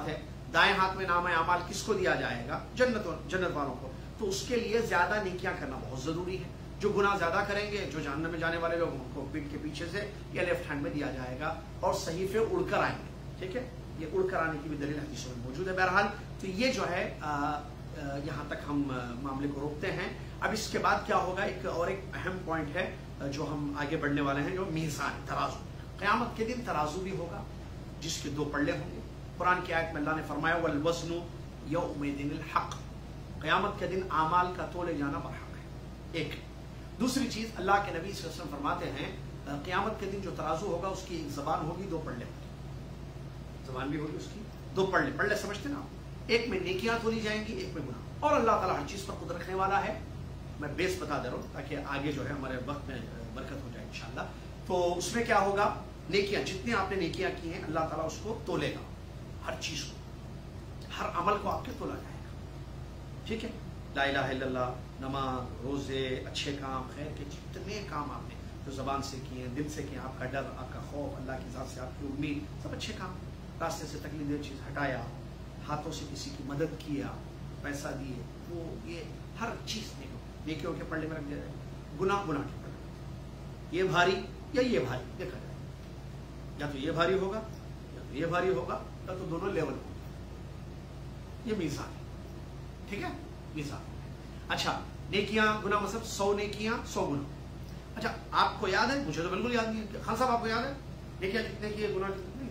दाएं हाथ में नाम अमाल किसको दिया जाएगा? जन्नत वालों को। तो उसके लिए ज्यादा नेकियां करना बहुत जरूरी है। जो गुनाह ज्यादा करेंगे, जो जहन्नम में जाने वाले लोग, उनको पीठ के पीछे से या लेफ्ट हैंड में दिया जाएगा और सहीफे उड़कर आएंगे। ठीक है, ये उड़कर आने की भी दलील हदीसों में मौजूद है। बहरहाल तो ये जो है यहाँ तक हम मामले को रोकते हैं। अब इसके बाद क्या होगा, एक अहम पॉइंट है जो हम आगे बढ़ने वाले हैं, जो मीज़ान, तराजू। क़यामत के दिन तराजू भी होगा जिसके दो पल्ले होंगे। कुरान की आयत में अल्लाह ने फरमाया वल वज़्नु यौमइज़िनिल हक़, क़यामत के दिन आमाल का तोले जाना बरहक है। एक दूसरी चीज, अल्लाह के नबी सल्लल्लाहु अलैहि वसल्लम फरमाते हैं क़यामत के दिन जो तराजू होगा उसकी एक जबान होगी, दो पल्ले होंगे। जबान भी होगी उसकी, दो पल्ले। पल्ले समझते ना, एक में नेकियां तोली जाएंगी, एक में गुनाह। और अल्लाह ताला हर चीज पर खुद रखने वाला है। मैं बेस बता दे रहा हूँ ताकि आगे जो है हमारे वक्त में बरकत हो जाए इंशाल्लाह। तो उसमें क्या होगा, नेकियां, जितनी आपने नेकियां की हैं अल्लाह ताला उसको तोलेगा, हर चीज को, हर अमल को आपके तोला जाएगा। ठीक है, ला इलाहा इल्लल्लाह, नमाज, रोजे, अच्छे काम, खैर के जितने काम आपने जो जबान से किए, दिल से किए, आपका डर, आपका खौफ, अल्लाह की ज़ात से आपकी उम्मीद, सब अच्छे काम, रास्ते से तकलीफ चीज हटाया, हाथों से किसी की मदद किया, पैसा दिए, वो ये हर चीज नेकियों के पल्ले में रख दिया जाए। गुनाह गुनाह के पल्ले, ये भारी या ये भारी देखा जाए, या तो ये भारी होगा या तो ये भारी होगा, या तो दोनों लेवल होंगे। ये मीज़ान है। ठीक है, मीज़ान। अच्छा, नेकियां गुनाह, मतलब 100 नेकियां 100 गुनाह। अच्छा, आपको याद है? मुझे तो बिल्कुल याद नहीं है। खान साहब आपको याद है नेकियां कितने की है, गुनाह कितने?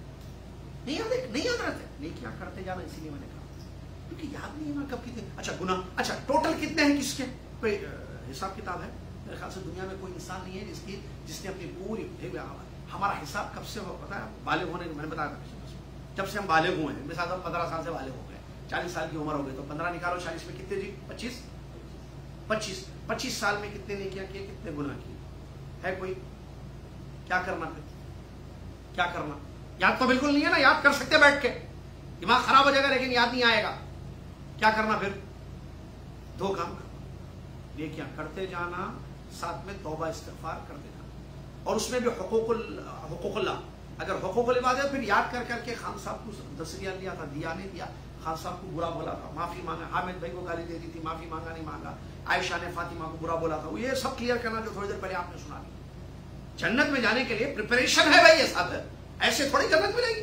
नहीं याद है, नहीं याद रहते। नेकियां करते जाना, इसीलिए मैंने कहा, क्योंकि याद नहीं है ना कब कितने। अच्छा, गुनाह, अच्छा टोटल कितने हैं किसके, कोई हिसाब किताब है? मेरे ख्याल से दुनिया में कोई इंसान नहीं है जिसने अपनी पूरी, हमारा हिसाब कब से हो पता है? बालिग होने, मैंने बताया था, जब से हम बालिग हुए हैं। मेरे साथ 15 साल से बालिग हो गए, 40 साल की उम्र हो गई, तो 15 निकालो 40 में कितने जी? 25 साल में कितने नेकियां किए, कितने गुनाह किए? है कोई? क्या करना फिर? क्या करना? याद तो बिल्कुल नहीं है ना, याद कर सकते बैठ के, दिमाग खराब हो जाएगा लेकिन याद नहीं आएगा। क्या करना फिर? दो काम करना, नेकियां करते जाना, साथ में तौबा इस्तिग़फ़ार करते जाना, और उसमें भी हुकूकुल्लाह, अगर हुकूकुल इबादत फिर याद कर करके, खान साहब को 10 रियाल दिया था, दिया नहीं दिया, खान साहब को बुरा बोला था, माफी मांगा, हामिद भाई को गाली दे दी थी, माफी मांगा नहीं मांगा, आयशा ने फातिमा को बुरा बोला था, ये सब क्लियर करना जो थोड़ी देर पहले आपने सुना दिया। जन्नत में जाने के लिए प्रिपरेशन है भाई, ये सब ऐसे थोड़ी जन्नत मिलेगी,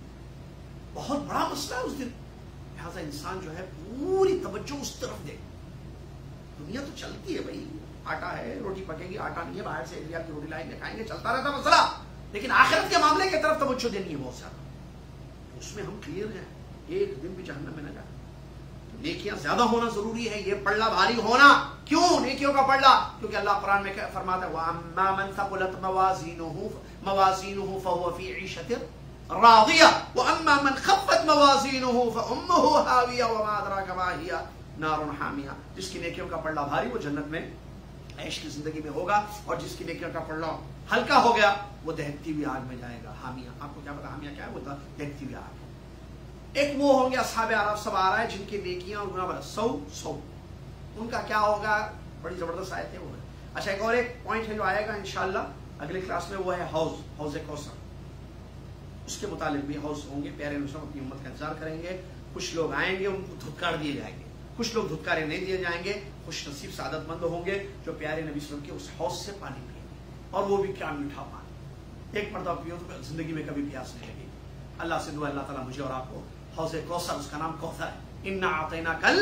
बहुत बड़ा मसला है उस दिन। लिहाजा इंसान जो है पूरी तवज्जो उस तरफ दे। दुनिया तो चलती है भाई, आटा है, रोटी पकेगी, आटा नहीं है, बाहर से 1 रियाल की रोटी लाएंगे, खाएंगे, चलता रहता मसला। लेकिन आखिरत के मामले की तरफ तवज्जो देनी है बहुत ज्यादा, उसमें हम क्लियर हैं, एक दिन भी जहन्नम में न जाए। तो नेकियां ज्यादा होना जरूरी है, ये पल्ला भारी होना। क्यों नेकियों का पल्ला? क्योंकि अल्लाह कुरान में फरमाता है वअम्मा मन थक़ुलत मवाज़ीनुहु फ़हुव फ़ी ईशतिन राज़िया वअम्मा मन ख़फ़्फ़त मवाज़ीनुहु फ़उम्मुहु हाविया वमा अदराका मा हिया नारुन हामिया। जिसकी नेकियों का पल्ला भारी, वो जन्नत में ऐश की जिंदगी में होगा, और जिसकी नेकियों का पल्ला हल्का हो गया वो दहकती हुई आग में जाएगा। हामिया, आपको क्या पता हामिया क्या है? वो दहकती हुई आग। एक वो होंगे अस्हाबे अराफ, सब आ रहा है जिनकी नेकियां और गुनाह 100, उनका क्या होगा? बड़ी जबरदस्त आयत है वो। अच्छा, एक और एक पॉइंट है जो आएगा इंशाअल्लाह अगले क्लास में, वो है हौज़ कौसर। उसके मुतालिक भी हौज़ होंगे, प्यारे नबी अपनी उम्मत का इंतजार करेंगे। कुछ लोग आएंगे, उनको धुतकार दिए जाएंगे, कुछ लोग धुतकारे नहीं दिए जाएंगे। खुश नसीब सादतमंद होंगे जो प्यारे नबी के उस हौज़ से पानी पिएंगे, और वो भी क्या मीठा पानी। एक मरतबा पियो तो जिंदगी में कभी प्यास नहीं लगेगी। अल्लाह से दुआ, अल्लाह ताला मुझे और आपको हौज़ कौसर, उसका नाम कौसर है, इन्ना अतैनाकल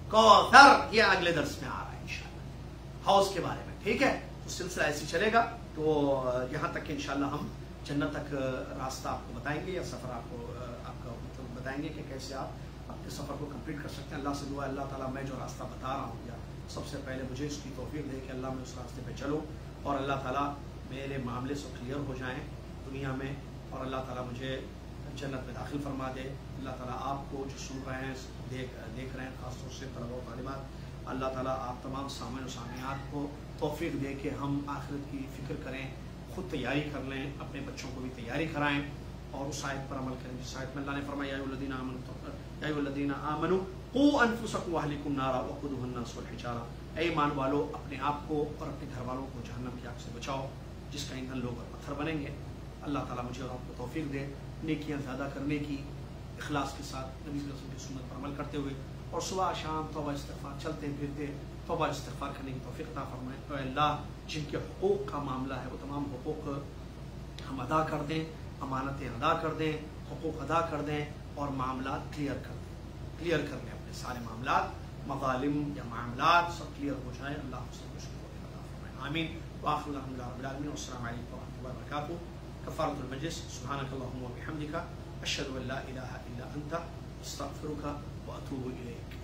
कौसर, ये अगले दर्स में आ रहा है इंशाअल्लाह हौज़ के बारे में। ठीक है, तो सिलसिला ऐसे चलेगा। तो यहाँ तक इंशाअल्लाह हम जन्नत तक रास्ता आपको बताएंगे, या सफर आपका मतलब बताएंगे कि कैसे आप अपने सफर को कंप्लीट कर सकते हैं। अल्लाह से दुआ, अल्लाह ताला मैं जो रास्ता बता रहा हूँ, या सबसे पहले मुझे इसकी तौफीक दे कि अल्लाह मैं उस रास्ते पे चलूँ, और अल्लाह ताला मेरे मामले सब क्लियर हो जाएं दुनिया में, और अल्लाह ताला मुझे जन्नत में दाखिल फरमा दे। अल्लाह ताला आपको जो सुन रहे हैं, देख रहे हैं, खासतौर से तलबा व तालिबात, अल्लाह ताला आप तमाम सामईन और सामियात को तौफीक दे कि हम आखिरत की फ़िक्र करें, खुद तैयारी कर लें, अपने बच्चों को भी तैयारी कराएं, और उस आयत पर अमल करें जिस आयत में अल्लाह ने फरमाया या अय्युहल्लज़ीना आमनू क़ू अनफुसकुम व अहलिकुम नारा वक़ूदुहा अन्नास वल हिजारा। ऐ ईमान वालों, अपने आप को और अपने घर वालों को जहन्नम की आग से बचाओ, जिसका ईंधन लोग और पत्थर बनेंगे। अल्लाह ताला मुझे और आपको तौफीक दे नेकियां ज़्यादा करने की, اخلاص کے ساتھ نبی صلی اللہ علیہ وسلم کی سنت پر عمل کرتے ہوئے، اور صبح شام توبہ استغفار چلتے پھرتے توبہ استغفار کرنے کی توفیق عطا فرمائے۔ اے اللہ جن کے حقوق کا معاملہ ہے وہ تمام حقوق ہم ادا کر دیں، امانتیں ادا کر دیں، حقوق ادا کر دیں، اور معاملات کلیئر کر لیں، اپنے سارے معاملات، مظالم یا معاملات سب کلیئر ہو جائیں۔ اللہ ہم سب کو شکر عطا فرمائے، آمین۔ وآخر الحمد للہ رب العالمین، والسلام علیکم ورحمۃ اللہ وبرکاتہ۔ کفارۃ المجلس، سبحانک اللہم وبحمدک، اشہد ان لا الہ الا انت، استغفرک واتوب الیک۔